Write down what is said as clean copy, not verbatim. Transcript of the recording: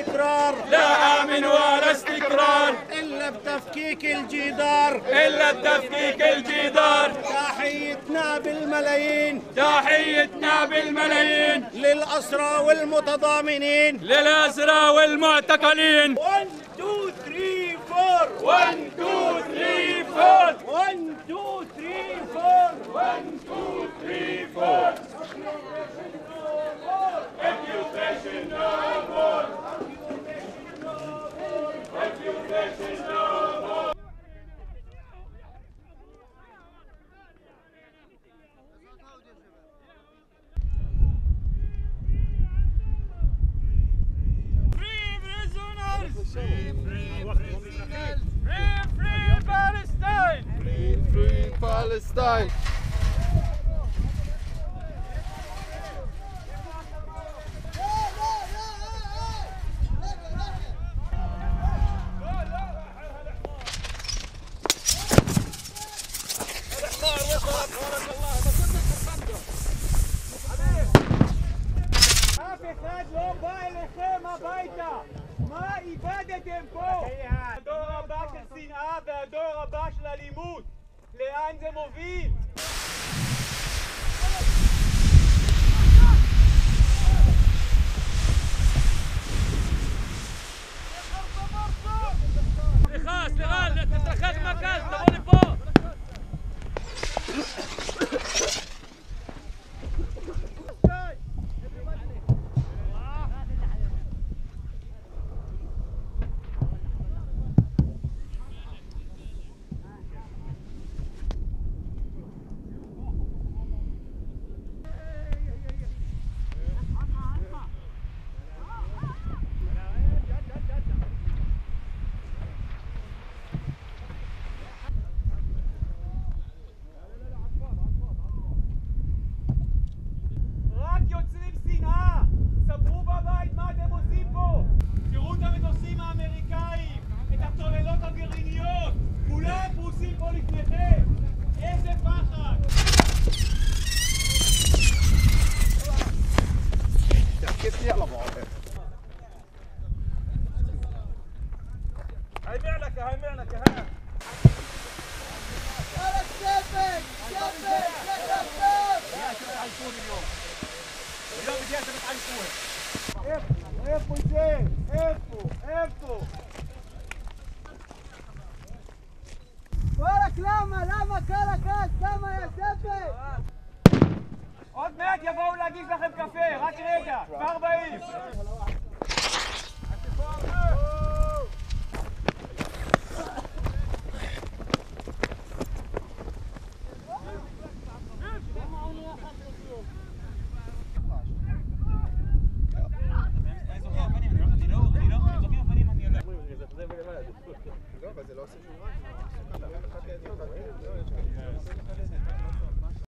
استقرار، لا آمن ولا استقرار إلا بتفكيك الجدار، إلا بتفكيك الجدار. تحيتنا بالملايين، تحيتنا بالملايين للأسرى والمتضامنين، للأسرى والمعتقلين. 1 2 3 4 1 2 3 4 1 2 3 4 1 2 3 4 Occupation no more. Occupation no more. Free prisoners! Free Palestine! Free Palestine! אף אחד לא בא אליכם הביתה! מה איבדתם פה? הדור הבא של שנאה והדור הבא של אלימות! לאן זה מוביל? סליחה, תתרחק מהקהל, תבוא לפה! רק יוצרים שנאה! ספרו בבית מה אתם עושים פה! תראו את המטוסים האמריקאים! את הצוללות הגרעיניות! כולם פרוסים פה לפניכם! איזה פחד! هاي معلكة هاي معلكة ها איפה זה? איפה? וואלק, למה? קל, למה יא ספק? עוד מעט יבואו להגיש לכם קפה, רק רגע, כבר באים.